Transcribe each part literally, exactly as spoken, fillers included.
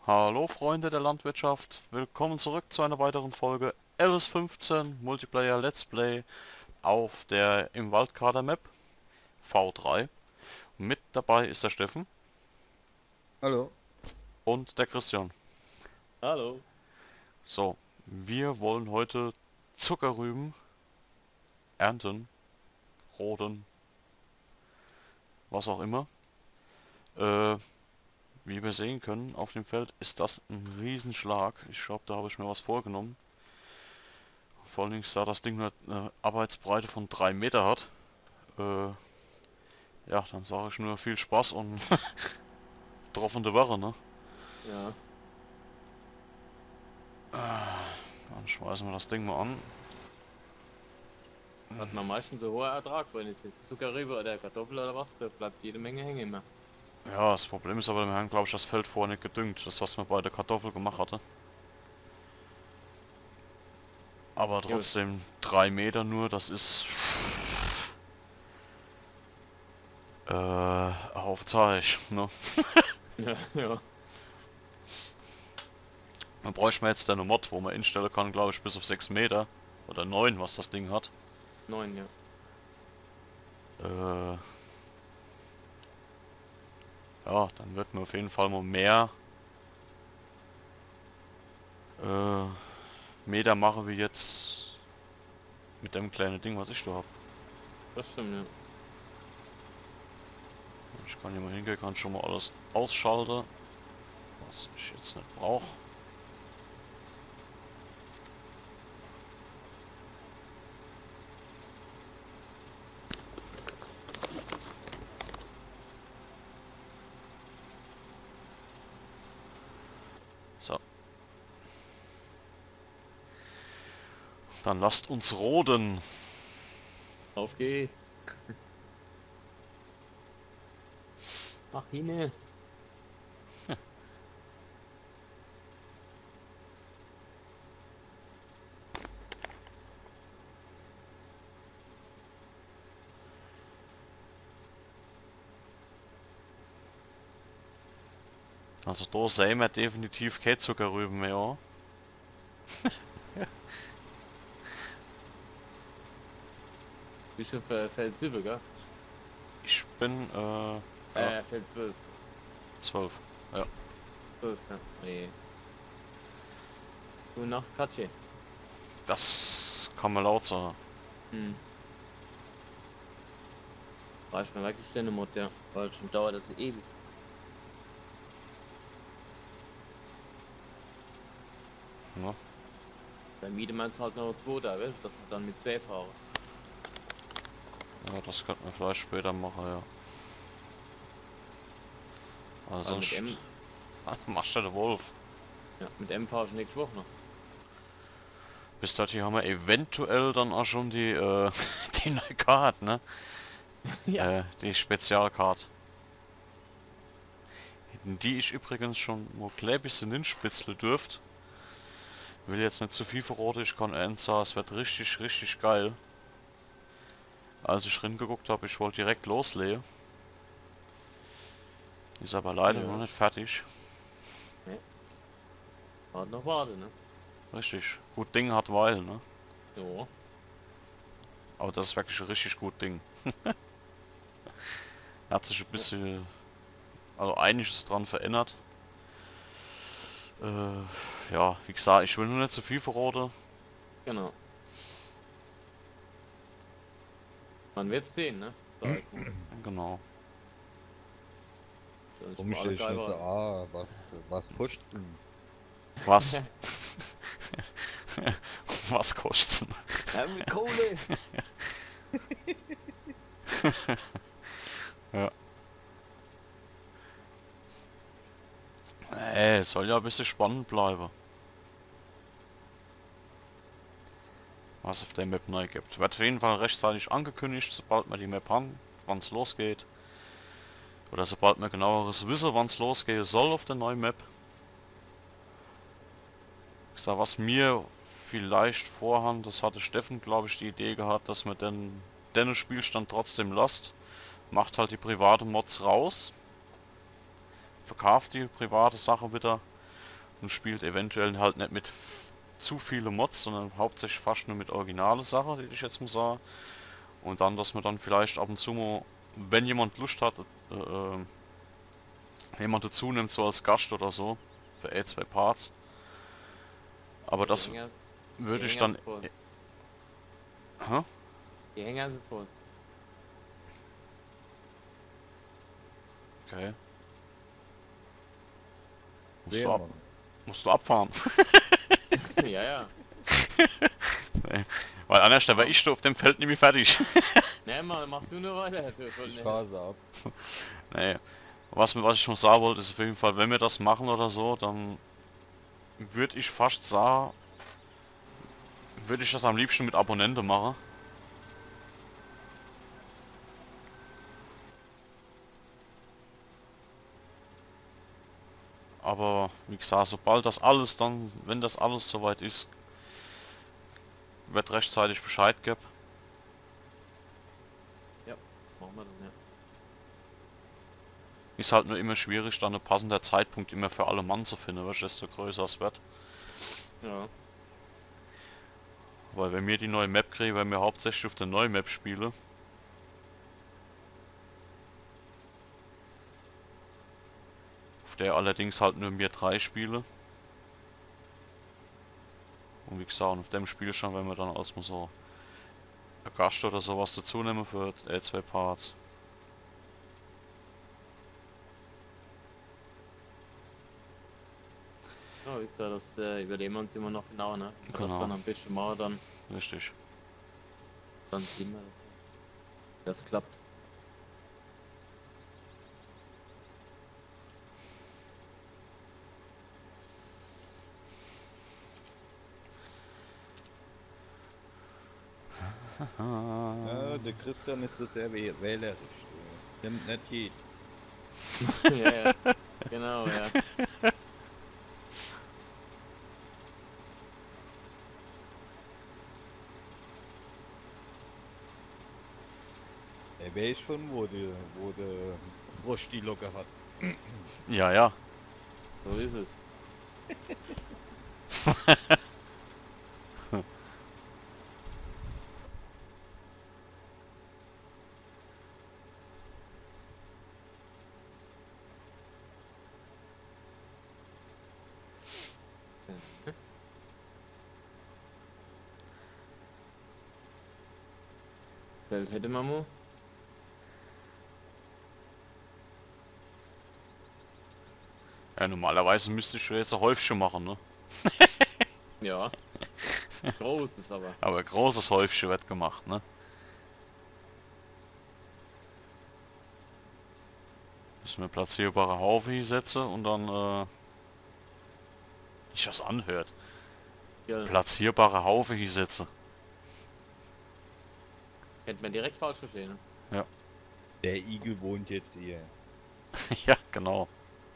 Hallo Freunde der Landwirtschaft, willkommen zurück zu einer weiteren Folge L S fünfzehn Multiplayer Let's Play auf der im Waldkader Map V drei. Mit dabei ist der Steffen Hallo. und der Christian. Hallo. So, wir wollen heute Zuckerrüben ernten, roden, was auch immer. Äh, Wie wir sehen können auf dem Feld ist das ein Riesenschlag. Ich glaube, da habe ich mir was vorgenommen. Vor allen Dingen, da das Ding nur eine Arbeitsbreite von drei Meter hat. Äh, Ja, dann sage ich nur viel Spaß und draufende Wache, ne? Ja, Dann schmeißen wir das Ding mal an. hat man meistens so hoher Ertrag, wenn es jetzt Zuckerrübe oder Kartoffel oder was, da bleibt jede Menge hängen immer. Ja, das Problem ist aber, wir haben, glaube ich, das Feld vorher nicht gedüngt. Das, was man bei der Kartoffel gemacht hatte. Aber Jo. trotzdem, drei Meter nur, das ist... Äh, auf Zeich, ne? Ja, ja. Man bräuchte man jetzt eine Mod, wo man instellen kann, glaube ich, bis auf sechs Meter. Oder neun, was das Ding hat. Neun, ja. Äh, ja, dann wird man auf jeden Fall mal mehr äh, Meter machen wie jetzt mit dem kleinen Ding, was ich da habe. Das stimmt, ja. Ich kann hier mal hingehen, kann schon mal alles ausschalten, was ich jetzt nicht brauche. So, dann lasst uns roden. Auf geht's. Ach, Hine. Also da sehen wir definitiv kein Zuckerrüben mehr. Bist du für Feld sieben, gell? Ich bin äh, ja, Äh, Feld zwölf. zwölf. Ja, zwölf, ja. Nee. Gute Nacht, Katje. das kann man laut sagen. Hm. War ich mir wirklich den Mod, ja. Weil schon dauert das so ewig. Ne? Bei Miete meinst halt noch zwei da, weißt du, dass wir dann mit zwei fahren. Ja, das könnten wir vielleicht später machen, ja. Also Weil mit sonst M, machst du den Wolf. ja, mit M fahr ich nächste Woche noch. Bis dahin haben wir eventuell dann auch schon die, äh, die neue Karte, ne? Ja. Äh, die Spezialkarte. Die ich übrigens schon mal klein bisschen hinspitzeln dürft. Will jetzt nicht zu viel verraten, ich kann eins sagen, es wird richtig, richtig geil. Als ich reingeguckt habe, ich wollte direkt loslegen. Ist aber leider noch Ja. nicht fertig. Nee. Warte noch warte, ne? Richtig. Gut Ding hat Weil, ne? Jo. Aber das ist wirklich ein richtig gut Ding. Hat sich ein Ja. bisschen, also einiges dran verändert. Äh, ja, wie gesagt, ich will nur nicht zu viel verraten. Genau. Man wird sehen, ne? Da ist man. Genau. Soll ich Warum mal alle stelle ich geil nicht so, warten. ah, was, was pusht's denn? Was? Was kostet's denn? Ja, mit Kohle! Ja. Ey, soll ja ein bisschen spannend bleiben. Was auf der Map neu gibt. Wird auf jeden Fall rechtzeitig angekündigt, sobald wir die Map haben, wann es losgeht. Oder sobald wir genaueres wissen, wann es losgehen soll auf der neuen Map. Ich sag, was mir vielleicht vorhand, das hatte Steffen, glaube ich, die Idee gehabt, dass man den, den Spielstand trotzdem lasst. Macht halt die private Mods raus. Verkauft die private Sache wieder. und spielt eventuell halt nicht mit zu viele Mods, sondern hauptsächlich fast nur mit originale Sachen, die ich jetzt mal sagen. Und dann, dass man dann vielleicht ab und zu mal, wenn jemand Lust hat, äh, äh, jemand dazu nimmt, so als Gast oder so, für ein, zwei Parts. Aber Die das Hänger, die würde ich Hänger dann... sind voll. Hä? Die Hänger sind voll. Okay. Musst Wer du, ab, machen? musst du abfahren. Ja, ja. Nee. Weil an der Stelle wäre Ja. ich auf dem Feld nämlich fertig. Ne, mach, mach du nur weiter. Du, du, Ich ne. phase ab. Nee. Was, mir- was ich noch sagen wollte, ist auf jeden Fall, wenn wir das machen oder so, dann würde ich fast sagen, würde ich das am liebsten mit Abonnenten machen. Aber wie gesagt, sobald das alles dann, wenn das alles soweit ist, wird rechtzeitig Bescheid geben. Ja, machen wir dann, ja. Ist halt nur immer schwierig, dann ein passender Zeitpunkt immer für alle Mann zu finden, weißt du, desto größer es wird. Ja. Weil wenn wir die neue Map kriegen, wenn wir hauptsächlich auf der neuen Map spielen. Auf der allerdings halt nur wir drei spiele. Und wie gesagt, auf dem Spiel schon, wenn wir dann als mal so ein Gast oder sowas dazu nehmen für äh, zwei Parts. Ja, wie gesagt, das äh, überlegen wir uns immer noch genau, ne? Wenn wir das Genau, dann ein bisschen machen, dann, richtig. dann sehen wir das. Das klappt. Ja, der Christian ist so sehr wäh- wählerisch. Der nimmt nicht jeden. Ja, ja. Genau, ja. Er weiß schon, wo der wo der Frosch die Locke hat. Ja, ja. So ist es. Ja. Feld hätte man mal. Ja, normalerweise müsste ich jetzt ein Häufchen machen, ne? Ja. Großes aber. Aber ein großes Häufchen wird gemacht, ne? Müssen wir platzierbare Haufen hier setzen und dann, äh... Nicht das anhört. Ja, Platzierbare Haufen hier setzen. hätte man direkt falsch verstehen. Ne? Ja. Der Igel wohnt jetzt hier. Ja, genau.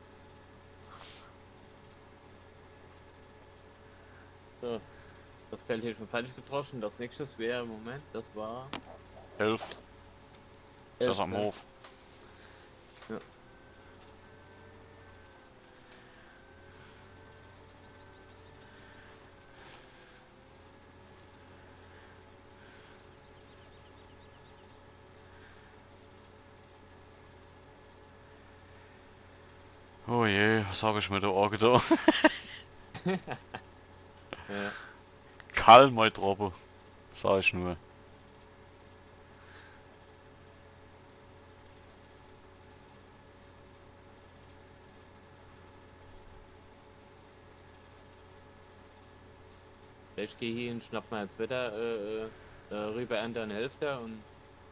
So. Das Feld hätte ich schon fertig gedroschen. Das nächste wäre, Moment, das war Elf. Das elf, am ne? Hof. Ja. Oh je, was habe ich mit der Orge da? Ja. Kall mal Troppe. Sag ich nur. Ich gehe hier und schnapp mal jetzt Wetter äh, äh, äh, rüber an der Hälfte und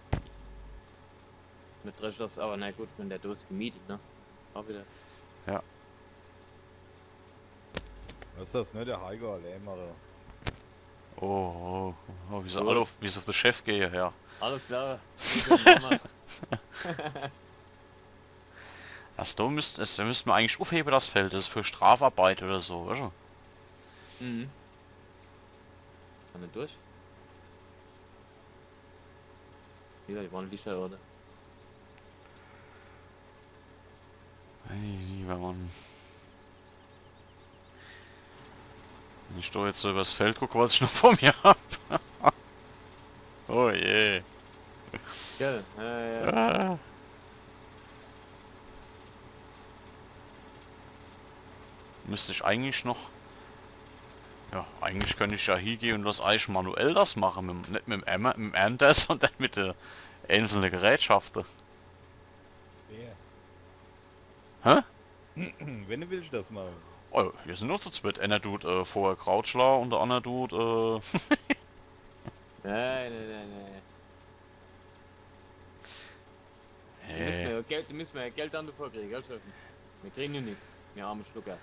mit dresch das, aber na gut, ich bin der Durst gemietet, ne? Auch wieder. Ja. Was ist das, ne? Der Heiger Lämmerer. Oh, oh, oh, wie sie Gut. alle auf, wie sie auf den Chef gehen, ja. Alles klar. Gute Mama. Also da müsst, das müssten wir eigentlich aufheben, das Feld. Das ist für Strafarbeit oder so, weißt du? Mhm. Kann man durch? Ja, die waren Lichter, oder? Hey, lieber Mann. Ich stehe jetzt so übers Feld, gucke, was ich noch vor mir hab. Oh je. Gell? Ja, ja. Ah. Müsste ich eigentlich noch... Ja, eigentlich könnte ich ja hingehen und das eigentlich manuell das machen. Mit, nicht mit dem Emmer, mit dem Ernter, sondern mit den einzelnen Gerätschaften. Wer? Hä? Wenn du willst, das machen. Oh, hier sind noch zu zweit. Einer tut äh, vorher Krautschlag und der andere tut... Äh, Nein, nein, nein, nein. Da müssen wir ja Geld, da müssen wir ja Geld an davor kriegen, gell, Steffen? Wir kriegen ja nichts. Wir arme Schlucker.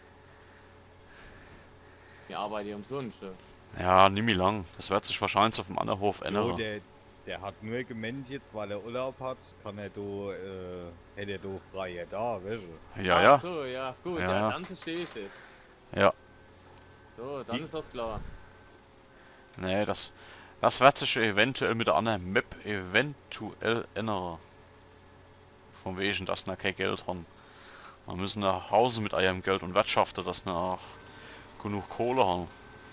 Wir arbeiten ja umsonst. Ja. ja, nimm mich lang. Das wird sich wahrscheinlich auf dem anderen Hof Jo, ändern. der, der hat nur gemeint, jetzt weil er Urlaub hat, kann er do, äh, hätte er do freie da, weißt du? Ja, Ach ja. so, ja, gut, Ja, ja, ja. dann verstehe ich es. Ja. So, dann Nix. ist das klar. Nee, das... Das wird sich eventuell mit der anderen Map eventuell ändern. Von wegen, dass wir kein Geld haben. Wir müssen nach Hause mit eurem Geld und wirtschaften, dass wir auch genug Kohle haben.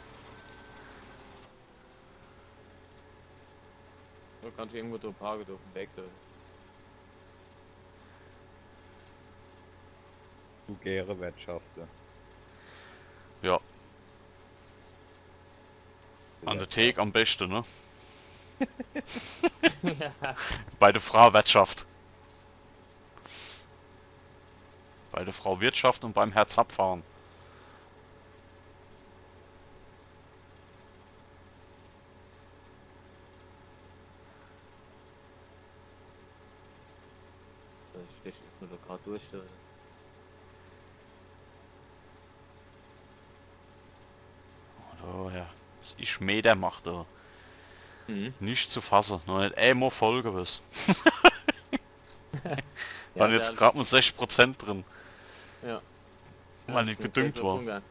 So kannst du irgendwo da parken, da auf dem Weg da. Du gäre Wirtschaften. Ja, an der Theke am besten, ne? Ja. Bei der Frau Wirtschaft. Bei der Frau Wirtschaft und beim Herz abfahren. Ich stehe nur da gerade durch. Da. Oh ja, was ich Meter macht, da. Mhm. Nicht zu fassen, noch nicht einmal voll gewesen. Ja, Waren jetzt gerade mit sechzig Prozent drin, Ja. weil Ja, nicht ich bin gedüngt fest war. auf Hunger.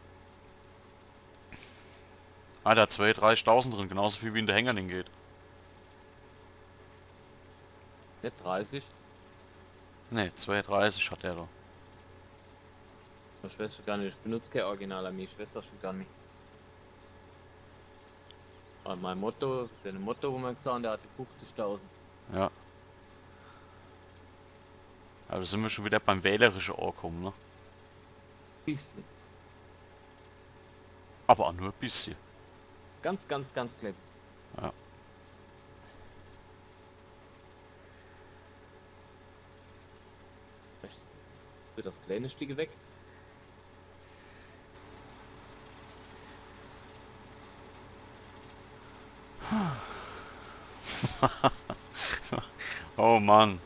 Ah, da hat zweitausend, dreißigtausend drin, genauso viel wie in der Hänger geht. Nicht dreißig. Ne, zweiunddreißig hat er da. Ich weiß schon gar nicht, ich benutze kein Original an mich, ich weiß das schon gar nicht. Aber mein Motto, dein Motto, wo man gesagt, der hatte fünfzigtausend. Ja. Aber sind wir schon wieder beim wählerischen angekommen, ne? Bisschen. Aber auch nur ein bisschen. Ganz, ganz, ganz klein. Ja. Rechts. Für das kleine Stück weg. Oh Mann.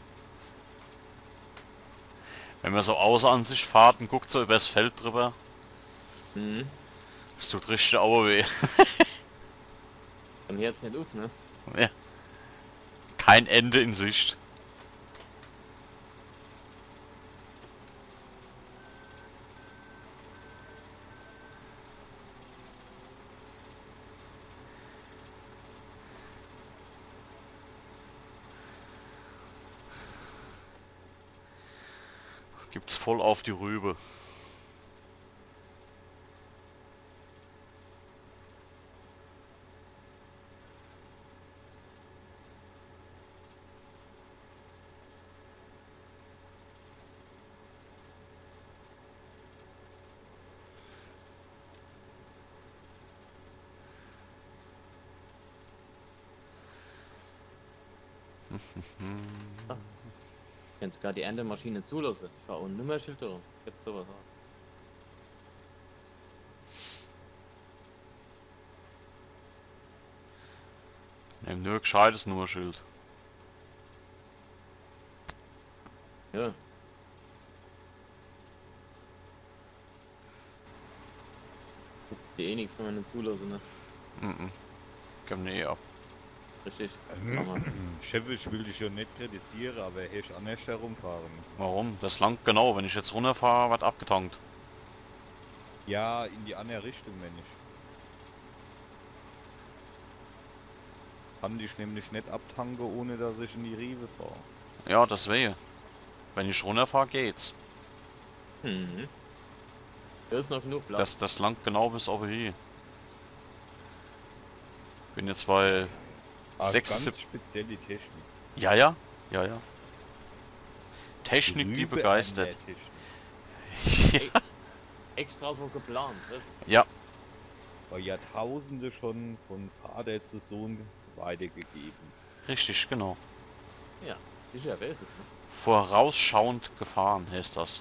Wenn man so außer Ansicht fahrt und guckt so übers Feld drüber, Mhm. es tut richtig Aue weh. Von jetzt nicht auf, ne? Ja. Kein Ende in Sicht. Gibt's voll auf die Rübe. Kannst gar die Erntemaschine zulassen. Ich war ohne Nummerschild da. Gibt sowas auch. Nehm nur gescheites Nummerschild. Ja. Gibt's die eh nichts, wenn man nicht zulassen, ne? Mhm. Gib mir eh ab. Richtig. Mach mal. Chef, ich will dich schon nicht kritisieren, aber er ist anders herumfahren müssen. Warum? Das langt genau. Wenn ich jetzt runterfahre, wird abgetankt. Ja, in die andere Richtung, wenn ich. Kann dich nämlich nicht abtanken, ohne dass ich in die Rive fahre. Ja, deswegen. Wenn ich runterfahre, geht's. Mhm. Da ist noch genug Platz. Das, das langt genau bis oben hier. Bin jetzt bei Ah, sechs, ganz sieb- spezielle Technik. ja, ja, ja, ja. Technik, die Rübe begeistert. an der Technik. ja. Extra so geplant. Ne? ja, War Jahrtausende schon von Vater zu Sohn weitergegeben. richtig, genau. Ja, sicher, wer ist es? Ne? Vorausschauend gefahren heißt das.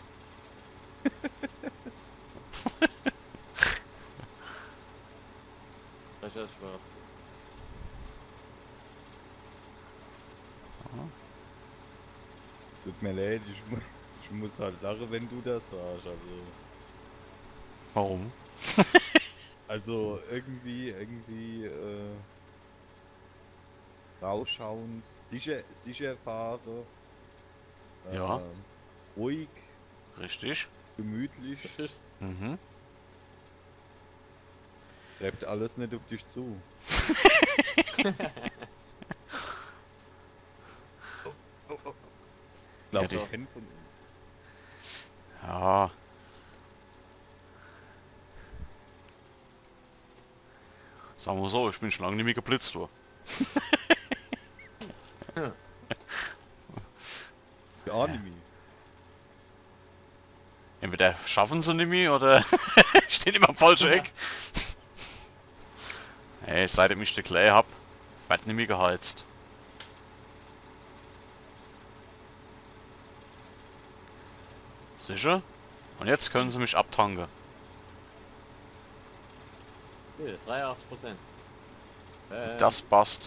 Das ist wahr. Tut mir leid, ich, mu ich muss halt lachen, wenn du das sagst. Also, Warum? also irgendwie, irgendwie äh, rausschauend, sicher, sicher fahren, äh, Ja. ruhig, Richtig. gemütlich, Das ist Mhm. trifft alles nicht auf dich zu. oh, oh. Ich glaube, Ja, die- die kennen von uns. Ja. Sagen wir so, ich bin schon lange nicht mehr geblitzt worden. Ja, Anime. Entweder schaffen sie nicht mehr oder stehen immer am falschen Eck. Hey, seitdem ich den Clay hab, wird nicht mehr geheizt. Sicher? Und jetzt können sie mich abtanken. Hier, dreiundachtzig Prozent. Äh, Das passt.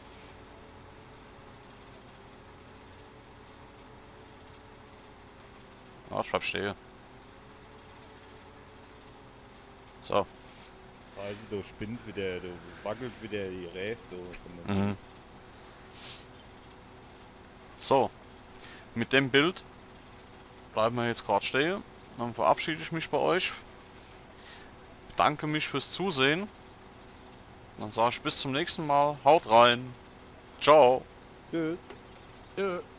Ah, ich bleib stehen. So. Also, da spinnt wieder, da wackelt wieder die Räte. da von dem- Mhm. So. Mit dem Bild bleiben wir jetzt gerade stehen. Dann verabschiede ich mich bei euch. Bedanke mich fürs Zusehen. Dann sage ich bis zum nächsten Mal. Haut rein. Ciao. Tschüss. tschö.